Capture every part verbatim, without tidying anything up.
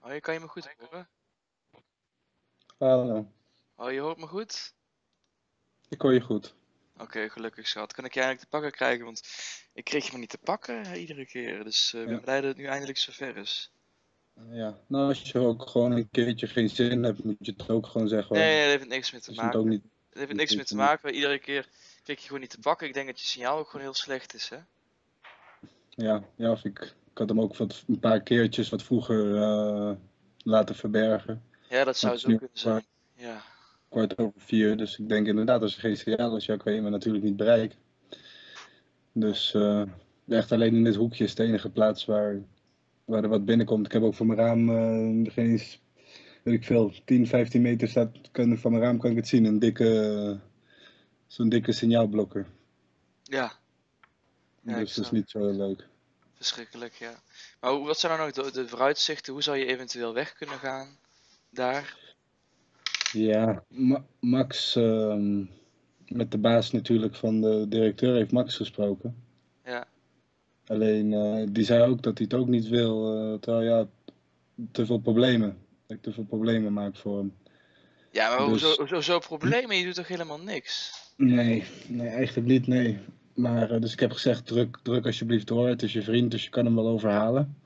Hoi, kan je me goed horen? Hallo, Oh, je hoort me goed? ik hoor je goed. Oké, gelukkig schat. Kan ik je eigenlijk te pakken krijgen? Want ik kreeg je maar niet te pakken hè, iedere keer. Dus eh, ik ben Ja, blij dat het nu eindelijk zover is. ja. Nou, als je ook gewoon een keertje geen zin hebt, moet je het ook gewoon zeggen Nee, hoor. nee, dat heeft niks mee te Als je het ook maken. niet... Het heeft niet niks mee hoeft, te dan moet- maken. Iedere keer kreeg je gewoon niet te pakken. Ik denk dat je signaal ook gewoon heel slecht is, hè? Ja, ja, of ik, ik had hem ook wat, een paar keertjes wat vroeger eh, laten verbergen. Ja, dat Maar zou het is zo nu kunnen kwart, zijn. Ja. kwart over vier, dus ik denk inderdaad als er geen signaal is, ja, kan je me natuurlijk niet bereiken. Dus eh, echt alleen in dit hoekje is de enige plaats waar, waar er wat binnenkomt. Ik heb ook voor mijn raam eh, geen eens, weet ik veel, tien, vijftien meter staat, kan, van mijn raam kan ik het zien. Een dikke, zo'n dikke signaalblokker. Ja, ja, ik Dus dat is snap. niet zo heel leuk. Verschrikkelijk, ja. Maar hoe- wat zijn nou nog de, de vooruitzichten? Hoe zou je eventueel weg kunnen gaan daar? Ja, Ma- Max, ehm, met de baas natuurlijk van de directeur, heeft Max gesproken. Ja. Alleen, eh, die zei ook dat hij het ook niet wil, eh, terwijl ja, te veel problemen. Dat ik te veel problemen maak voor hem. Ja, maar hoezo, Dus hoezo zo problemen? Je doet toch helemaal niks? nee, nee, eigenlijk niet, nee. Maar, eh, dus ik heb gezegd, druk, druk alsjeblieft door. Het is je vriend, dus je kan hem wel overhalen.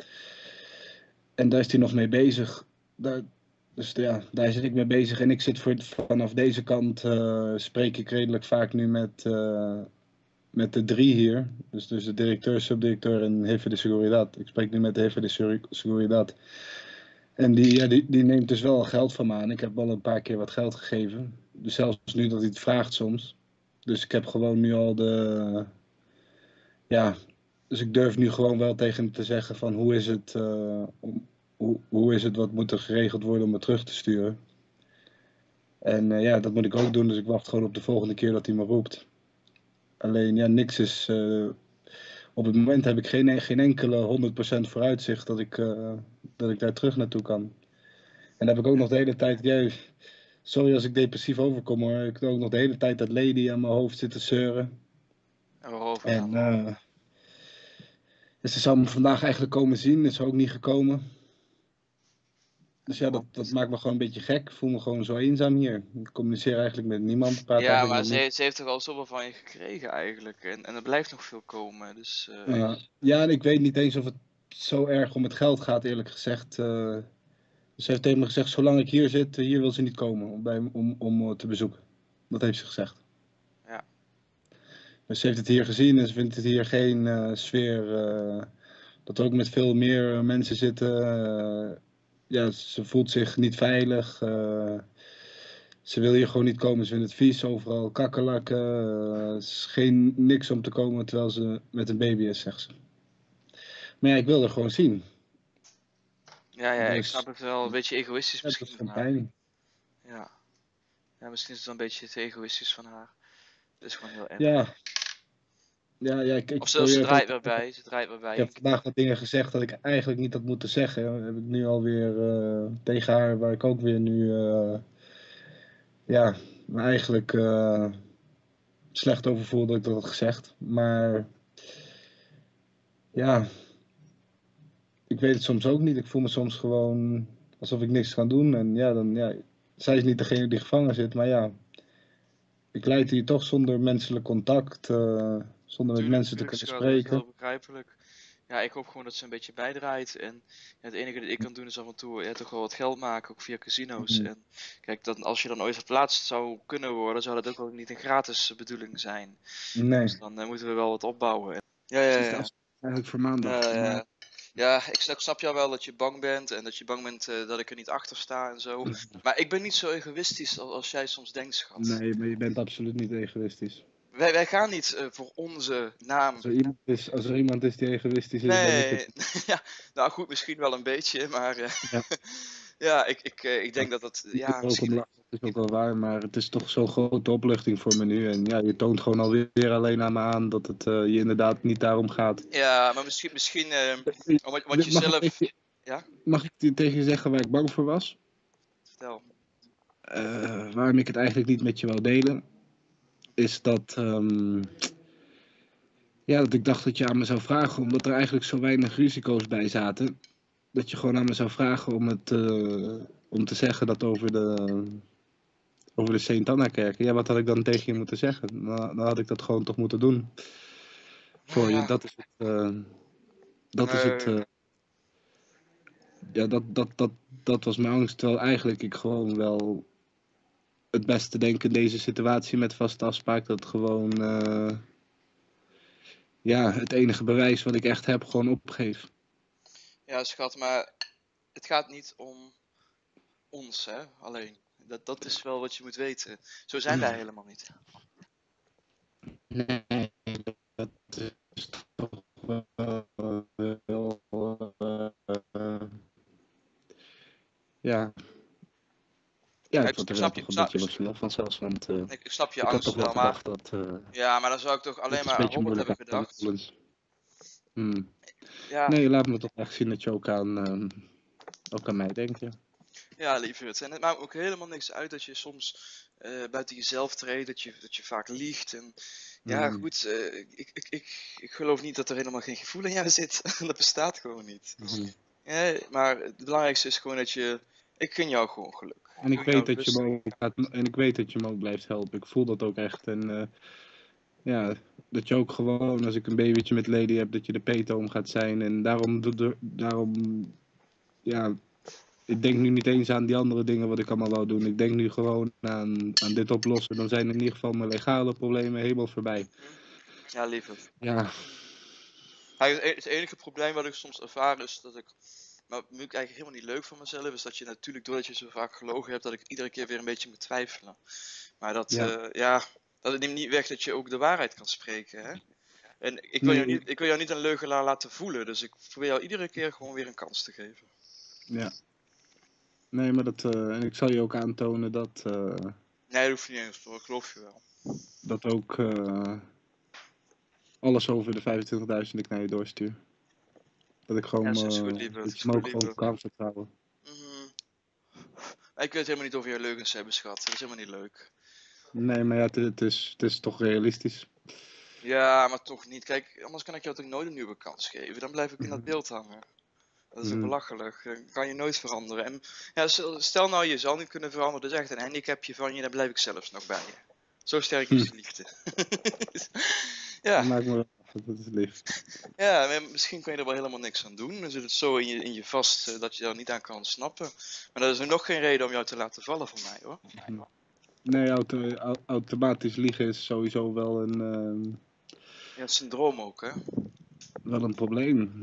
En daar is hij nog mee bezig. Daar, dus ja, daar zit ik mee bezig. En ik zit voor, vanaf deze kant, eh, spreek ik redelijk vaak nu met, eh, met de drie hier. Dus, dus de directeur, subdirecteur en Jefe de Seguridad. Ik spreek nu met de Jefe de Segu- Seguridad. En die, ja, die, die neemt dus wel geld van me aan. Ik heb al een paar keer wat geld gegeven. Dus zelfs nu dat hij het vraagt soms. Dus ik heb gewoon nu al de... Ja, dus ik durf nu gewoon wel tegen hem te zeggen van hoe is het... eh, om, hoe, hoe is het, wat moet er geregeld worden om me terug te sturen? En eh, ja, dat moet ik ook doen. Dus ik wacht gewoon op de volgende keer dat hij me roept. Alleen ja, niks is... eh, op het moment heb ik geen, geen enkele honderd procent vooruitzicht dat ik, eh, dat ik daar terug naartoe kan. En dan heb ik ook nog de hele tijd... Ja, sorry als ik depressief overkom hoor. Ik heb ook nog de hele tijd dat Lady aan mijn hoofd zitten zeuren. En waarover En dan? uh, dus ze zou me vandaag eigenlijk komen zien. Is ze ook niet gekomen. Dus En ja, waarom dat, dat niet? maakt me gewoon een beetje gek. Ik voel me gewoon zo eenzaam hier. Ik communiceer eigenlijk met niemand. Praat Ja, eigenlijk maar met ze, niemand. heeft- ze heeft toch al zoveel van je gekregen eigenlijk. En, en er blijft nog veel komen. Dus eh, Uh, ja, en ik weet niet eens of het zo erg om het geld gaat, eerlijk gezegd. Uh, ze heeft tegen me gezegd, zolang ik hier zit, hier wil ze niet komen om, bij, om, om te bezoeken. Dat heeft ze gezegd. ja. Dus ze heeft het hier gezien en ze vindt het hier geen uh, sfeer. Uh, dat er ook met veel meer mensen zitten. Uh, ja, ze voelt zich niet veilig. Uh, ze wil hier gewoon niet komen. Ze vindt het vies, overal kakkerlakken. Uh, het is geen niks om te komen terwijl ze met een baby is, zegt ze. Maar ja, ik wil er gewoon zien. Ja, ja, ik snap Dus het wel. Een beetje egoïstisch ja, dat is misschien van gewoon haar. pijn. Ja. Ja, misschien is het wel een beetje te egoïstisch van haar. Dat is gewoon heel erg. Ja, ja, ja ik, Of ik ze, ze probeer het ook. draait weer bij. Ze draait weer Ik bij. heb vandaag wat dingen gezegd dat ik eigenlijk niet had moeten zeggen. Dat heb ik nu alweer uh, tegen haar, waar ik ook weer nu... Uh, ja, me eigenlijk uh, slecht over voel dat ik dat had gezegd. Maar ja, ik weet het soms ook niet. Ik voel me soms gewoon alsof ik niks kan doen. En ja, dan, ja, zij is niet degene die gevangen zit, maar ja, ik leid hier toch zonder menselijk contact, uh, zonder met Tuurlijk, mensen te tuurlijk kunnen schat. Dat is spreken. heel begrijpelijk. Ja, ik hoop gewoon dat ze een beetje bijdraait. En ja, het enige dat ik kan doen is af en toe ja, toch wel wat geld maken, ook via casino's. Mm. En kijk, dan, als je dan ooit verplaatst zou kunnen worden, zou dat ook wel niet een gratis bedoeling zijn. Nee. Dus dan uh, moeten we wel wat opbouwen. Ja, ja, Dus ja. dat is eigenlijk voor maandag. Uh, Maar... ja, ik snap, ik snap jou wel dat je bang bent en dat je bang bent uh, dat ik er niet achter sta en zo. Maar ik ben niet zo egoïstisch als, als jij soms denkt, schat. Nee, maar je bent absoluut niet egoïstisch. Wij, wij gaan niet uh, voor onze naam. Als er, iemand is, als er iemand is die egoïstisch is, ben ik Nee, het. ja, nou goed, misschien wel een beetje, maar uh, Ja. ja, ik, ik, uh, ik denk Ja, dat dat, ik ja, ook misschien... om, dat is ook wel waar, maar het is toch zo'n grote opluchting voor me nu. En ja, je toont gewoon alweer alleen aan me aan dat het uh, je inderdaad niet daarom gaat. Ja, maar misschien, misschien uh, wat, wat je Mag zelf... ik, ja? mag ik tegen je zeggen waar ik bang voor was? Vertel. Uh, waarom ik het eigenlijk niet met je wou delen, is dat, um, ja, dat ik dacht dat je aan me zou vragen, omdat er eigenlijk zo weinig risico's bij zaten. dat je gewoon aan me zou vragen om, het, eh, om te zeggen dat over de, over de Sint-Anna-kerken. Ja, wat had ik dan tegen je moeten zeggen? Dan, dan had ik dat gewoon toch moeten doen Nou voor je. ja, Dat is het. eh, dat is het. nee. eh, ja, dat, dat, dat, dat was mijn angst. Terwijl eigenlijk ik gewoon wel het beste denk in deze situatie met vaste afspraak. Dat gewoon eh, ja, het enige bewijs wat ik echt heb gewoon opgeef. Ja, schat, maar het gaat niet om ons, hè, alleen. Dat, dat is wel wat je moet weten. Zo zijn wij helemaal niet. Nee, dat is toch wel heel, eh, ja. Ja, Ja, ik ik, word ik er wel snap je, toch ik een snap, beetje ik, emotioneel van zelfs, want eh, ik, ik snap je ik had toch angst wel wel, maar gedacht dat uh, ja, maar dan zou ik toch alleen dit is een maar aan beetje Robert moeilijk hebben aan de gedacht. gevoelens. Hmm. Ja, Nee, laat me toch echt zien dat je ook aan, uh, ook aan mij denkt, ja. ja, lieverd. En het maakt me ook helemaal niks uit dat je soms uh, buiten jezelf treedt, dat je, dat je vaak liegt. En ja, Hmm. goed, uh, ik, ik, ik, ik geloof niet dat er helemaal geen gevoel in jou zit. Dat bestaat gewoon niet. Hmm. Ja, maar het belangrijkste is gewoon dat je, ik gun jou gewoon geluk. En ik Ik gun weet jou dat je rust. me ook gaat, en ik weet dat je me ook blijft helpen. Ik voel dat ook echt. En uh, ja, dat je ook gewoon, als ik een babytje met Lady heb, dat je de peetoom gaat zijn. En daarom, daarom, ja, ik denk nu niet eens aan die andere dingen wat ik allemaal wou doen. Ik denk nu gewoon aan, aan dit oplossen. Dan zijn in ieder geval mijn legale problemen helemaal voorbij. Ja, lieverd. Ja. Het enige probleem wat ik soms ervaar is dat ik, maar nu ik eigenlijk helemaal niet leuk van mezelf, is dat je natuurlijk doordat je zo vaak gelogen hebt, dat ik iedere keer weer een beetje moet twijfelen. Maar dat, Ja. uh, ja, dat neemt niet weg dat je ook de waarheid kan spreken, hè. En ik wil, Nee, jou niet, ik wil jou niet een leugenaar laten voelen, dus ik probeer jou iedere keer gewoon weer een kans te geven. Ja. Nee, maar dat, uh, en ik zal je ook aantonen dat, uh, nee, dat hoeft niet eens, hoor. Ik geloof je wel. Dat ook uh, alles over de vijfentwintigduizend ik naar je doorstuur. Dat ik gewoon, ja, is uh, goed, lieverd. dat Is je me goed, ook gewoon lieverd. kan vertrouwen. Mm-hmm. Ik wil het helemaal niet over je leugens hebben, schat. Dat is helemaal niet leuk. Nee, maar ja, het, het, is, het is toch realistisch. Ja, maar toch niet. Kijk, anders kan ik jou toch nooit een nieuwe kans geven. Dan blijf ik in dat beeld hangen. Dat is Mm. belachelijk. Dan kan je nooit veranderen. En ja, stel nou, je zal niet kunnen veranderen. Dat is echt een handicapje van je. Dan blijf ik zelfs nog bij je. Zo sterk is de liefde. ja. Dat maakt me wel af, dat is lief. Ja, misschien kan je er wel helemaal niks aan doen. Dan zit het zo in je, in je vast uh, dat je daar niet aan kan ontsnappen. Maar dat is nog geen reden om jou te laten vallen voor mij, hoor. Nee, auto, automatisch liegen is sowieso wel een... Uh, ja, syndroom ook, hè? Wel een probleem.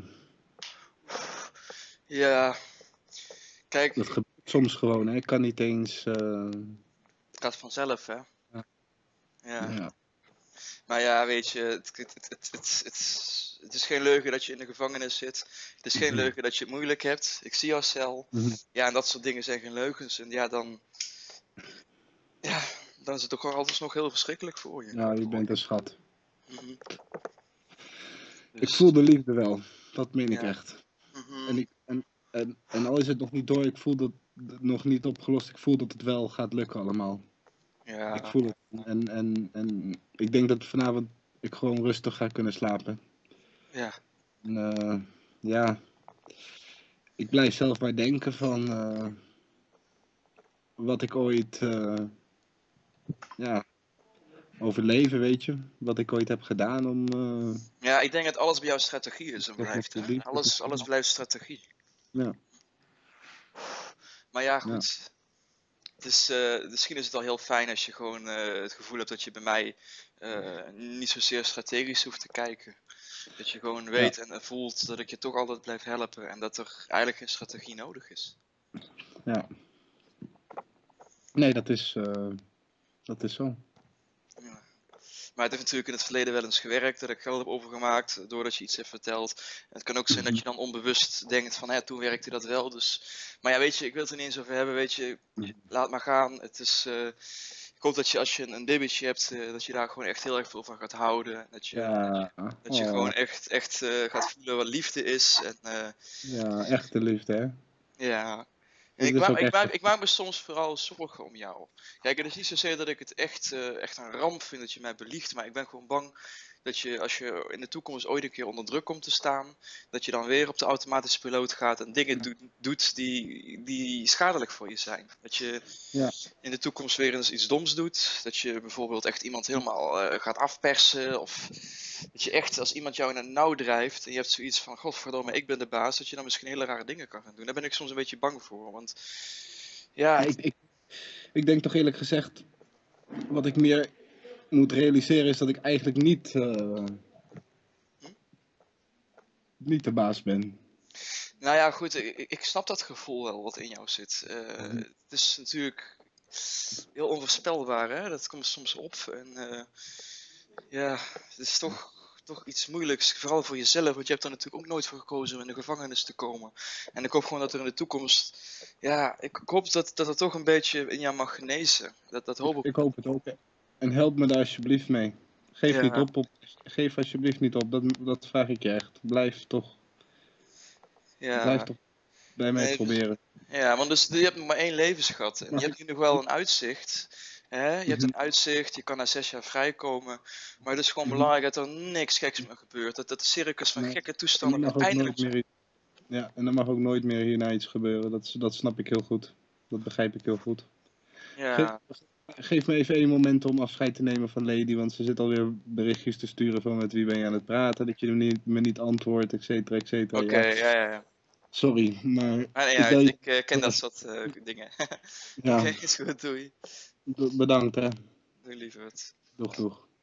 Ja. Kijk... Dat gebeurt soms gewoon, hè. Ik kan niet eens... Uh... Het gaat vanzelf, hè? Ja. Ja. ja. Maar ja, weet je, het, het, het, het, het, het, het is geen leugen dat je in de gevangenis zit. Het is geen Mm-hmm. leugen dat je het moeilijk hebt. Ik zie jouw cel. Mm-hmm. Ja, en dat soort dingen zijn geen leugens. En ja, dan... Ja, dan is het toch gewoon altijd nog heel verschrikkelijk voor je. Ja, je bent een schat. Mm-hmm. Dus... Ik Dus... voel de liefde wel. Dat meen ja. ik echt. Mm-hmm. En, ik, en, en, en al is het nog niet door, ik voel dat het nog niet opgelost. Ik voel dat het wel gaat lukken allemaal. Ja. Ik voel het. En, en, en ik denk dat vanavond ik gewoon rustig ga kunnen slapen. Ja. En, uh, ja. Ik blijf zelf maar denken van uh, wat ik ooit uh, ja, overleven, weet je. Wat ik ooit heb gedaan om... Uh, ja, ik denk dat alles bij jou strategie is en blijft. Hè? Alles, alles blijft strategie. Ja. Maar ja, goed. Ja. Het is, uh, misschien is het al heel fijn als je gewoon uh, het gevoel hebt dat je bij mij uh, niet zozeer strategisch hoeft te kijken. Dat je gewoon weet ja. en voelt dat ik je toch altijd blijf helpen en dat er eigenlijk geen strategie nodig is. Ja. Nee, dat is, uh, dat is zo. Ja. Maar het heeft natuurlijk in het verleden wel eens gewerkt, dat ik geld heb overgemaakt doordat je iets hebt verteld. En het kan ook zijn dat je dan onbewust denkt van, ja, toen werkte dat wel. Dus... Maar ja, weet je, ik wil het er niet eens over hebben, weet je, laat maar gaan. Het is, uh, ik hoop dat je als je een, een babytje hebt, uh, dat je daar gewoon echt heel erg veel van gaat houden. Dat je, ja. dat je oh. gewoon echt, echt uh, gaat voelen wat liefde is. En, uh, ja, echte liefde, hè? Ja. En ik, maak, ik, maak, ik maak me soms vooral zorgen om jou. Kijk, het is niet zozeer dat ik het echt, uh, echt een ramp vind dat je mij beliegt, maar ik ben gewoon bang Dat je als je in de toekomst ooit een keer onder druk komt te staan, dat je dan weer op de automatische piloot gaat en dingen doet, doet die, die schadelijk voor je zijn. Dat je Ja. in de toekomst weer eens iets doms doet. Dat je bijvoorbeeld echt iemand helemaal uh, gaat afpersen. Of dat je echt, als iemand jou in een nauw drijft en je hebt zoiets van, godverdomme, ik ben de baas, dat je dan misschien hele rare dingen kan gaan doen. Daar ben ik soms een beetje bang voor. Want ja, Ja, ik, ik, ik denk toch eerlijk gezegd, wat ik meer moet realiseren is dat ik eigenlijk niet, uh, Hm? niet de baas ben. Nou ja, goed, ik, ik snap dat gevoel wel wat in jou zit. Uh, het is natuurlijk heel onvoorspelbaar, hè? Dat komt soms op. En uh, ja, het is toch, toch iets moeilijks, vooral voor jezelf, want je hebt er natuurlijk ook nooit voor gekozen om in de gevangenis te komen. En ik hoop gewoon dat er in de toekomst, ja, ik hoop dat, dat het toch een beetje in jou mag genezen. Dat, dat hoop ik. Ik hoop het ook. En help me daar alsjeblieft mee. Geef Ja. niet op, op. Geef alsjeblieft niet op. Dat, dat vraag ik je echt. Blijf toch. Ja. Blijf toch bij mij Nee, proberen. Ja, want dus, je hebt nog maar één levensgat. En Mag je hebt ik- nu nog wel een uitzicht. Hè? Je hebt Mhm. een uitzicht, je kan na zes jaar vrijkomen. Maar het is gewoon Mhm. belangrijk dat er niks geks meer gebeurt. Dat dat circus van Nee. gekke En er toestanden mag ook uiteindelijk nooit meer, ja, en er mag ook nooit meer hierna iets gebeuren. Dat, dat snap ik heel goed. Dat begrijp ik heel goed. Ja, Ge geef me even één moment om afscheid te nemen van Lady, want ze zit alweer berichtjes te sturen van met wie ben je aan het praten, dat je me niet, me niet antwoordt, et cetera, et cetera. oké, Ja, ja, ja, ja. sorry, maar Maar nee, ik ja, bel je. ik uh, ken dat soort uh, dingen. Oké, Ja, is goed, doei. bedankt hè. Doei lieverd. Doeg, doeg.